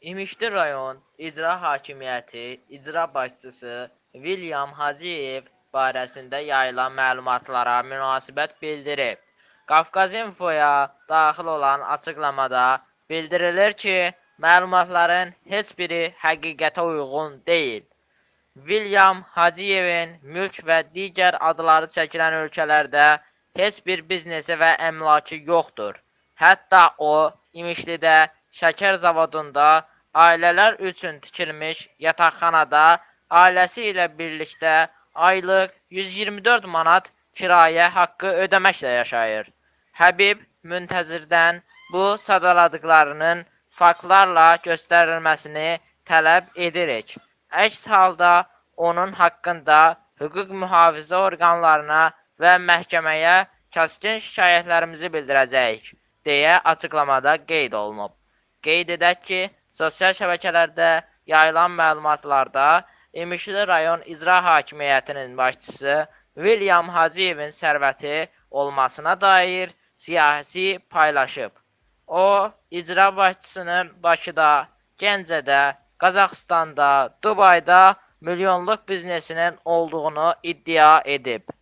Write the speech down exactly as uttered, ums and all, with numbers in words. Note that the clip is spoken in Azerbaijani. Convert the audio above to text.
İmişli rayon İcra Hakimiyyəti icra başçısı William Hacıyev barəsində yayılan məlumatlara münasibət bildirib. Qafqazinfoya daxil olan açıqlamada bildirilir ki, məlumatların heç biri həqiqətə uyğun deyil. William Hacıyevin mülk və digər adları çəkilən ölkələrdə heç bir biznesi və əmlakı yoxdur. Hətta o, İmişlidə şəkər zavodunda ailələr üçün tikilmiş yataqxanada ailəsi ilə birlikdə aylıq yüz iyirmi dörd manat kirayə haqqı ödəməklə yaşayır. Həbib Müntəzirdən bu sadaladıqlarının faktlarla göstərilməsini tələb edirik. Əks halda onun haqqında hüquq mühafizə orqanlarına və məhkəməyə kəskin şikayətlərimizi bildirəcəyik, deyə açıqlamada qeyd olunub. Qeyd edək ki, sosial şəbəkələrdə yayılan məlumatlarda İmişli rayon İcra Hakimiyyətinin başçısı William Hacıyevin sərvəti olmasına dair siyasi paylaşıb. O, icra başçısının Bakıda, Gəncədə, Qazaxıstanda, Dubayda milyonluq biznesinin olduğunu iddia edib.